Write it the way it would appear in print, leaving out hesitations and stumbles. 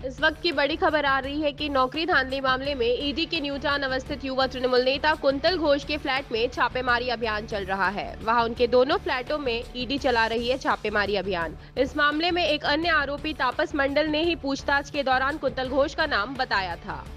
इस वक्त की बड़ी खबर आ रही है कि नौकरी धांधली मामले में ईडी के न्यू टाउन अवस्थित युवा तृणमूल नेता कुंतल घोष के फ्लैट में छापेमारी अभियान चल रहा है। वहां उनके दोनों फ्लैटों में ईडी चला रही है छापेमारी अभियान। इस मामले में एक अन्य आरोपी तापस मंडल ने ही पूछताछ के दौरान कुंतल घोष का नाम बताया था।